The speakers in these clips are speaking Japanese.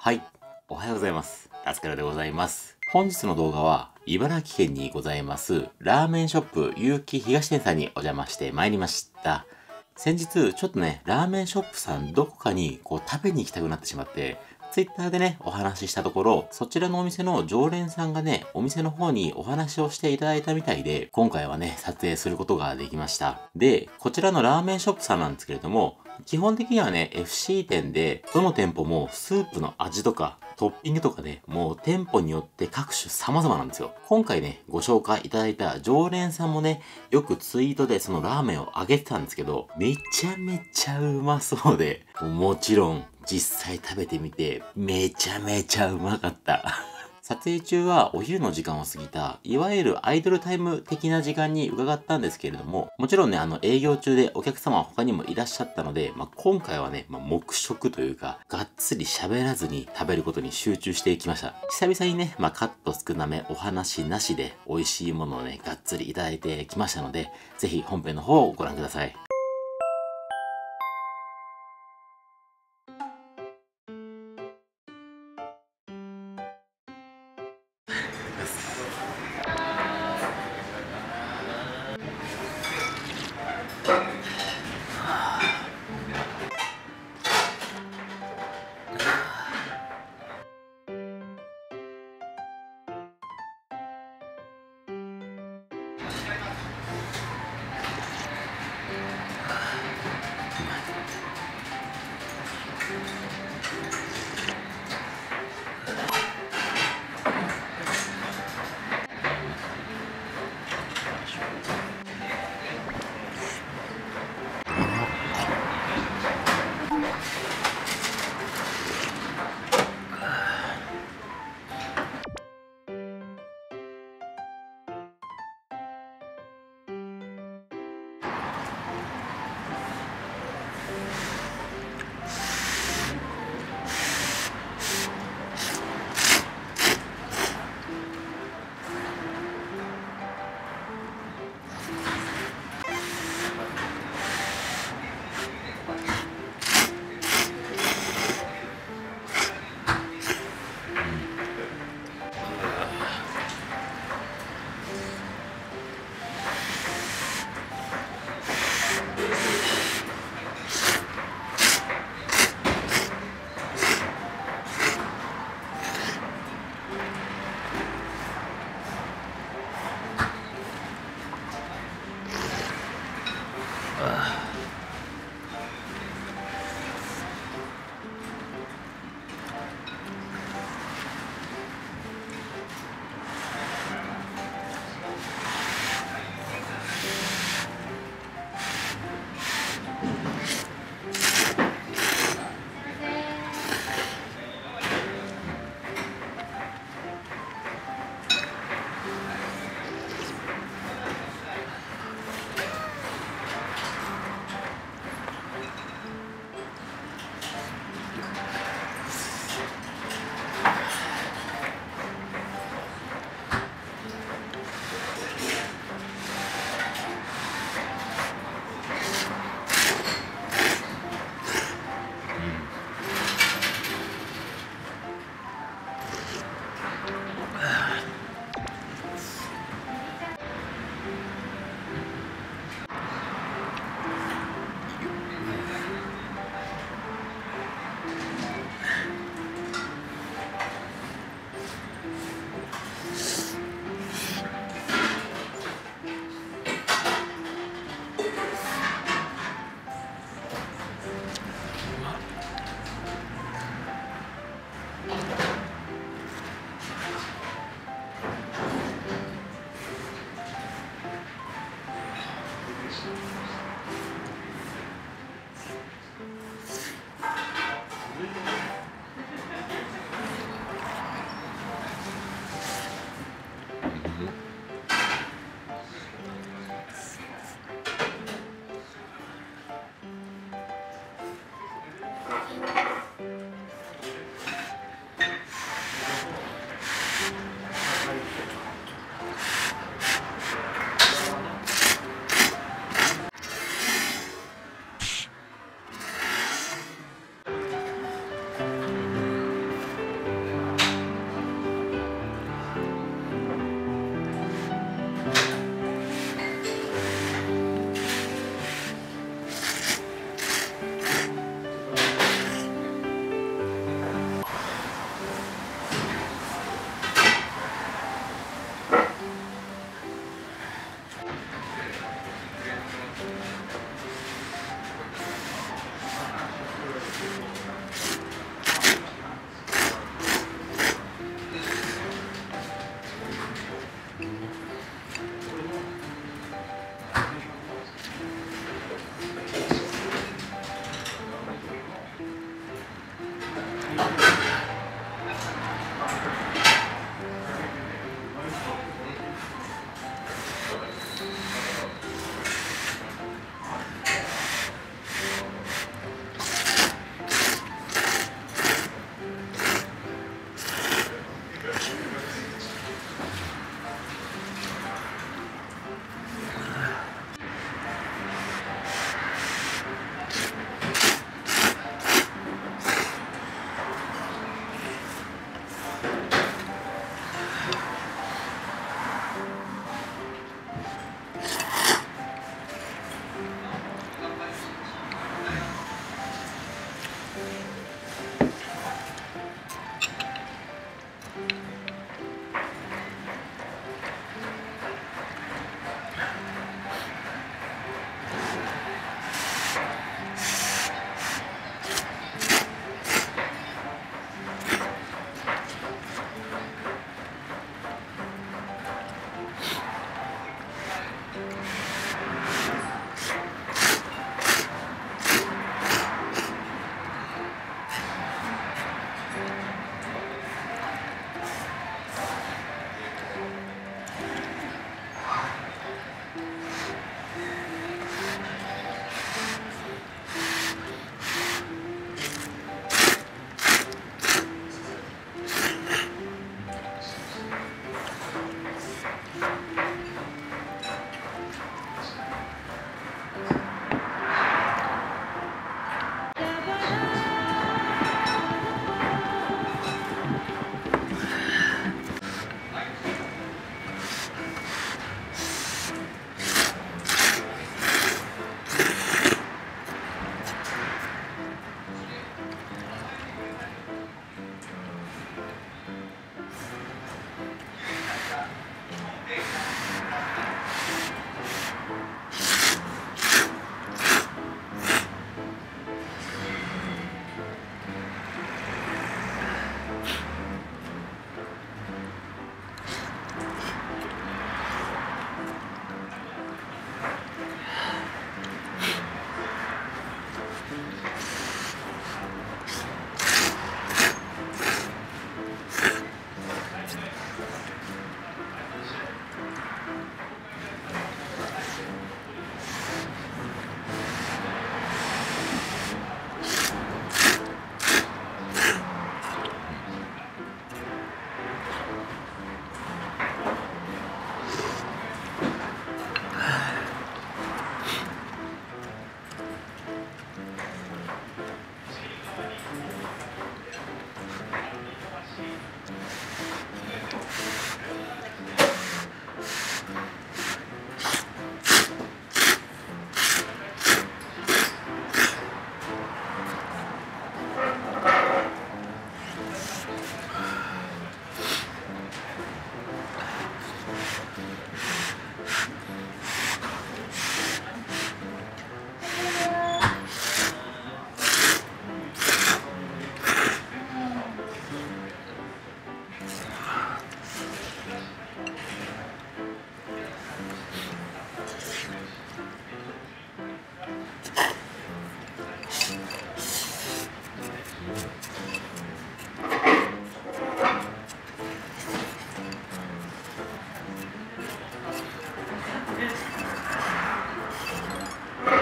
はい、おはようございます。ラスカルでございます。本日の動画は、茨城県にございます、ラーメンショップ、結城東店さんにお邪魔してまいりました。先日、ちょっとね、ラーメンショップさんどこかに食べに行きたくなってしまって、ツイッターでね、お話ししたところ、そちらのお店の常連さんがね、お店の方にお話をしていただいたみたいで、今回はね、撮影することができました。で、こちらのラーメンショップさんなんですけれども、基本的にはね、FC 店で、どの店舗もスープの味とか、トッピングとかね、もう店舗によって各種様々なんですよ。今回ね、ご紹介いただいた常連さんもね、よくツイートでそのラーメンをあげてたんですけど、めちゃめちゃうまそうで、もちろん実際食べてみて、めちゃめちゃうまかった。撮影中はお昼の時間を過ぎた、いわゆるアイドルタイム的な時間に伺ったんですけれども、もちろんね、営業中でお客様は他にもいらっしゃったので、今回はね、黙食というか、がっつり喋らずに食べることに集中していきました。久々にね、カット少なめ、お話なしで美味しいものをね、がっつりいただいてきましたので、ぜひ本編の方をご覧ください。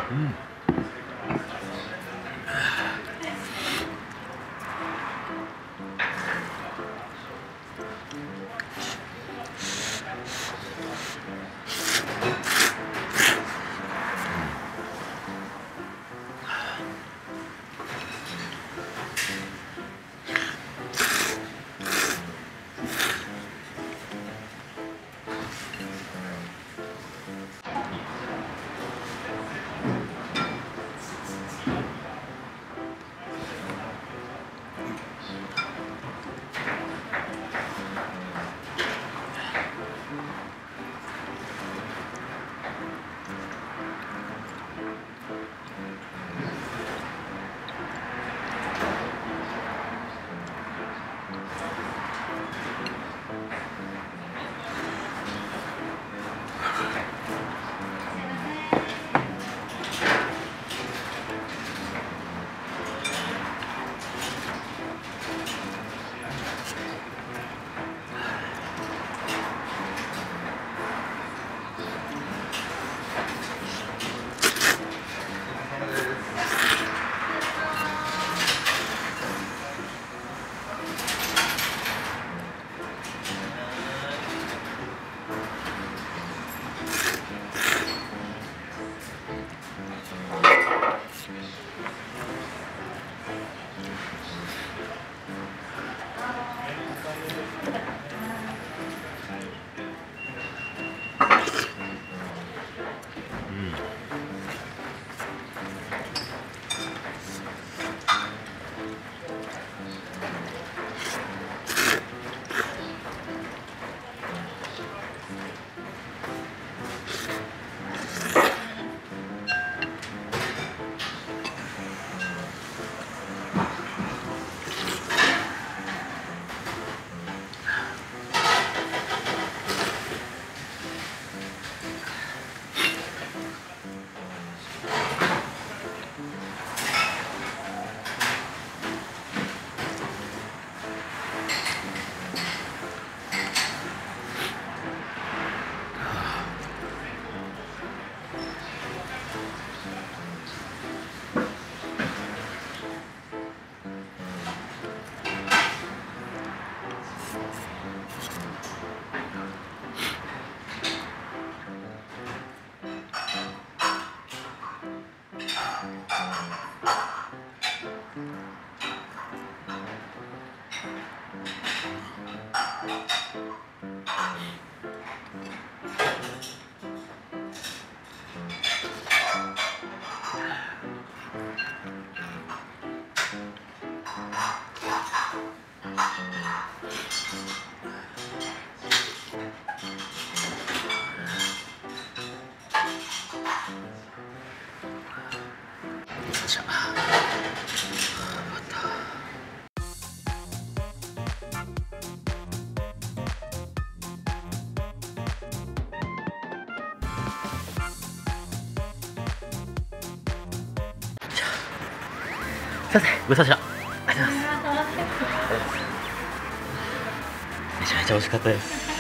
さて、ごちそうさまでした。ありがとうございます。めちゃめちゃ美味しかったです。